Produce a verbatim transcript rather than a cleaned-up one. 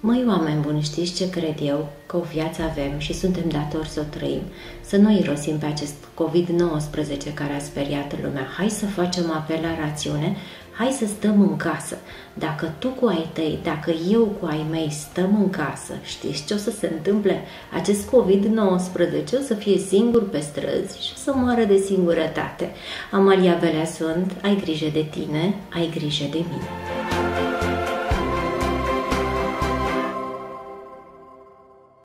Măi, oameni buni, știți ce cred eu? Că o viață avem și suntem datori să o trăim. Să nu irosim pe acest covid nouăsprezece care a speriat lumea. Hai să facem apel la rațiune, hai să stăm în casă. Dacă tu cu ai tăi, dacă eu cu ai mei stăm în casă, știți ce o să se întâmple? Acest covid nouăsprezece o să fie singur pe străzi și o să moară de singurătate. Amalia Belea sunt, ai grijă de tine, ai grijă de mine.